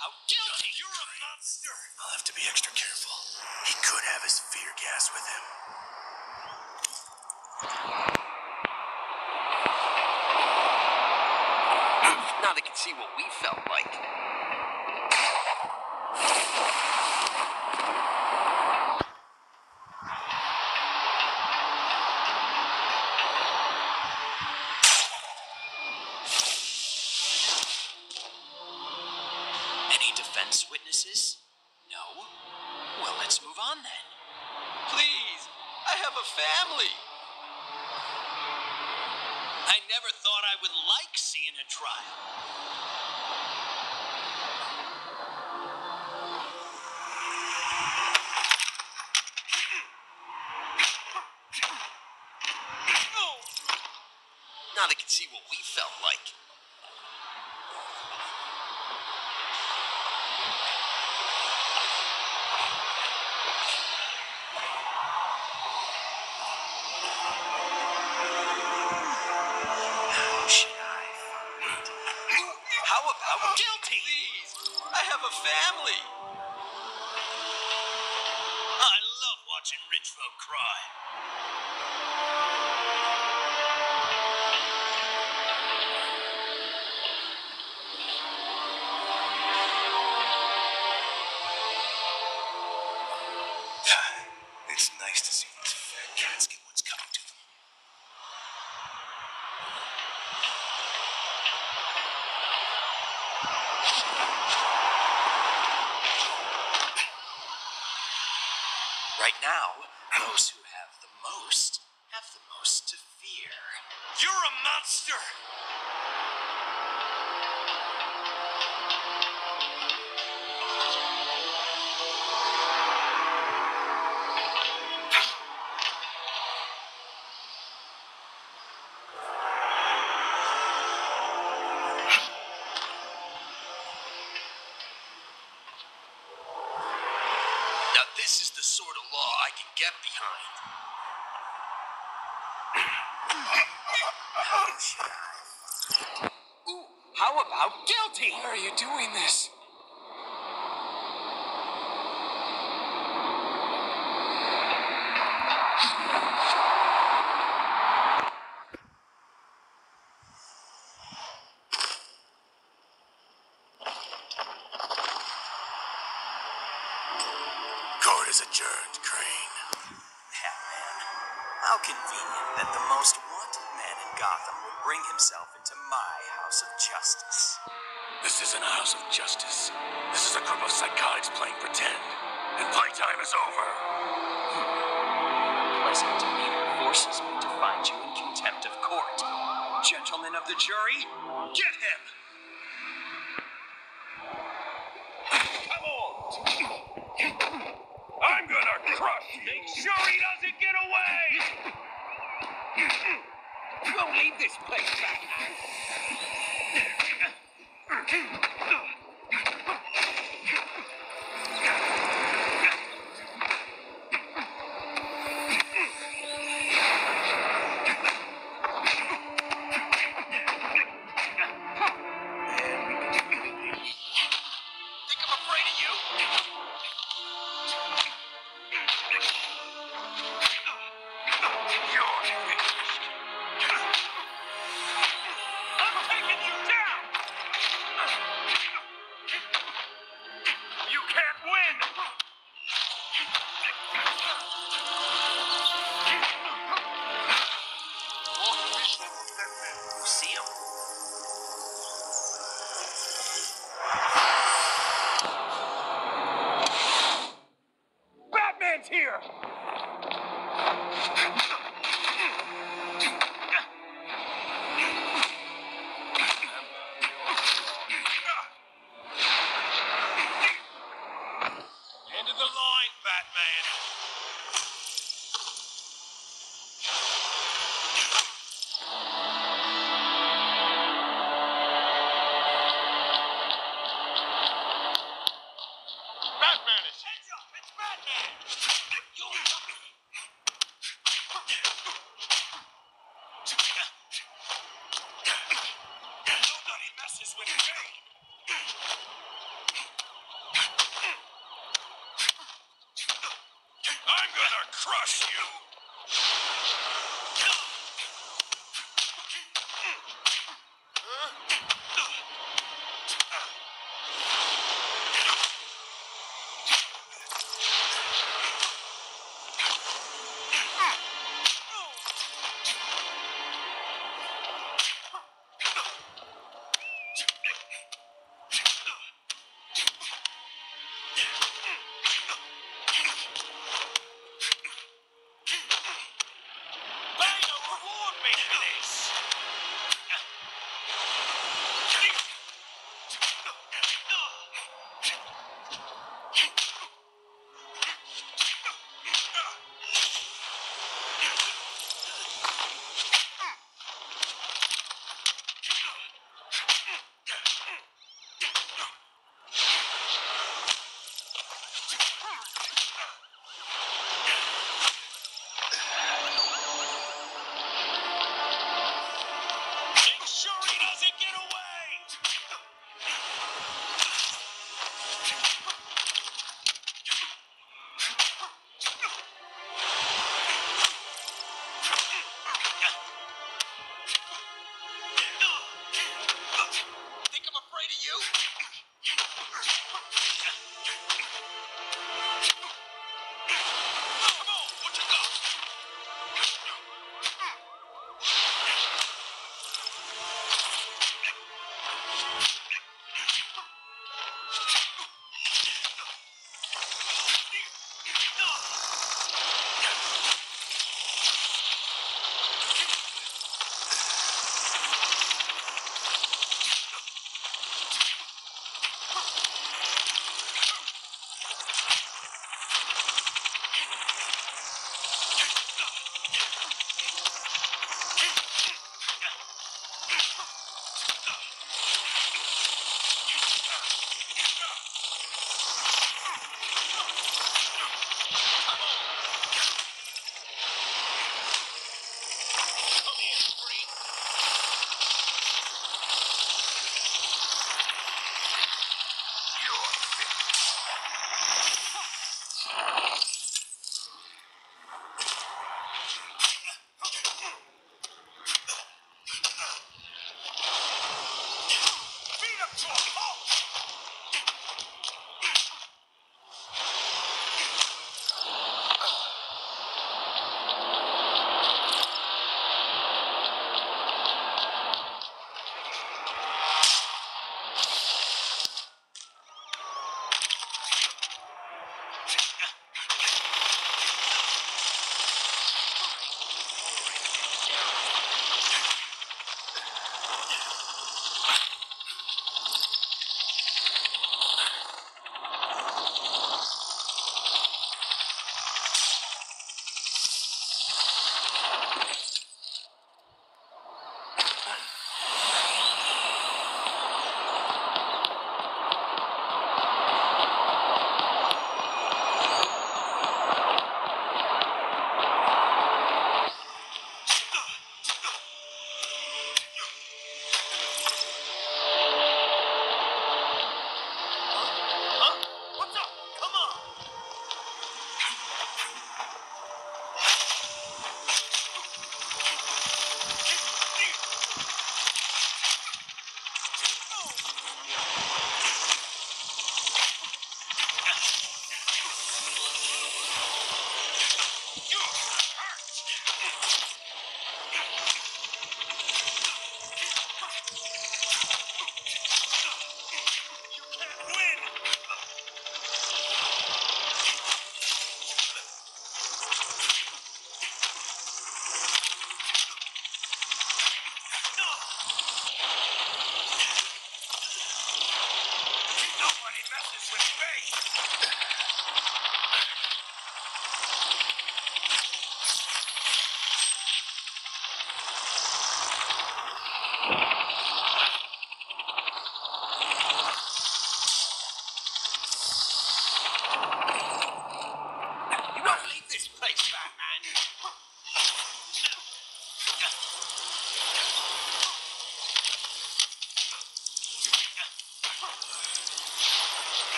about guilty? You're a monster! I'll have to be extra careful. He could have his fear gas with him. Now they can see what we felt like. Any defense witnesses? No? Well, let's move on then. Please, I have a family. I never thought I would like seeing a trial. Now they can see what we felt like. How about Guilty! Please, I have a family. I love watching rich folk cry. It's nice to see these fat cats get what's coming to them. Right now, those who have the most to fear. You're a monster! Now this is the sort of law I can get behind. Ooh, how about guilty? Why are you doing this? Court is adjourned, Crane. Batman, how convenient that the most wanted man in Gotham would bring himself into my house of justice. This isn't a house of justice. This is a group of psychotics playing pretend. And playtime is over. Pleasant demeanor forces me to find you in contempt of court. Gentlemen of the jury, get him! Come on! I'm gonna crush you! Make sure he doesn't get away! Don't leave this place, Batman. Think I'm afraid of you? You're finished. I'm taking you down! You can't win! You see him? Batman's here! End of the line, Batman. Batman is... Heads up, it's Batman! gonna crush you!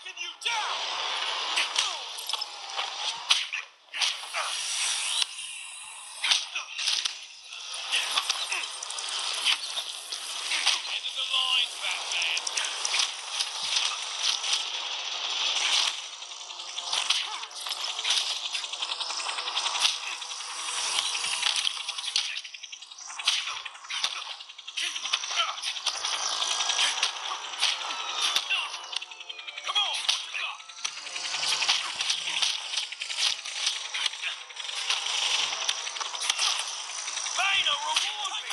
taking you down! End of the line, Batman! Come on! Bane, reward me!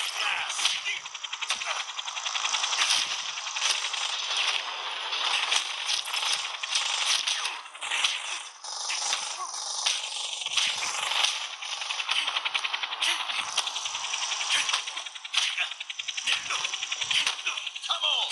Come on!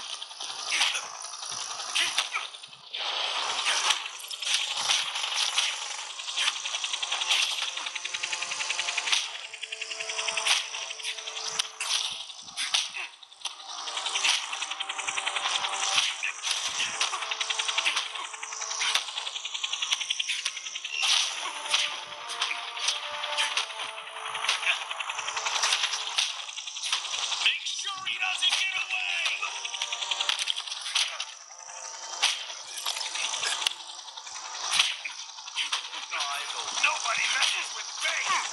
Make sure he doesn't get away! Nobody messes with Bane!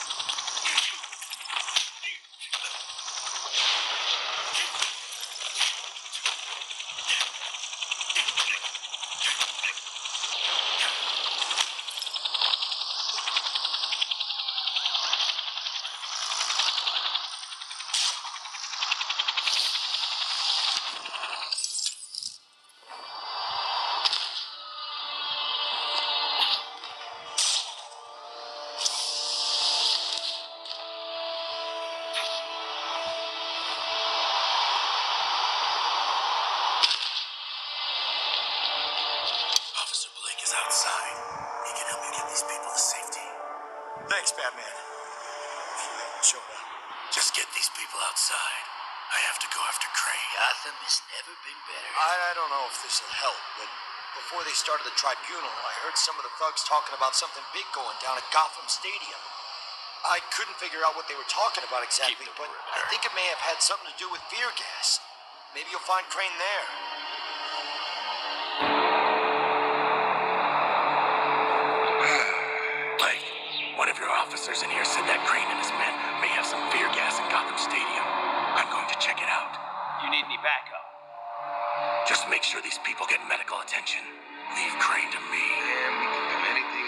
Officer Blake is outside. He can help you get these people to safety. Thanks, Batman. If you hadn't showed up. Just get these people outside. I have to go after Crane. Gotham has never been better. I don't know if this will help, but before they started the tribunal, I heard some of the thugs talking about something big going down at Gotham Stadium. I couldn't figure out what they were talking about exactly, Keep the but perimeter. I think it may have had something to do with fear gas. Maybe you'll find Crane there. Blake, one of your officers in here said that Crane and his men may have some fear gas in Gotham Stadium. I'm going to check it out. You need any backup? Just make sure these people get medical attention. Leave Crane to me. And we can do anything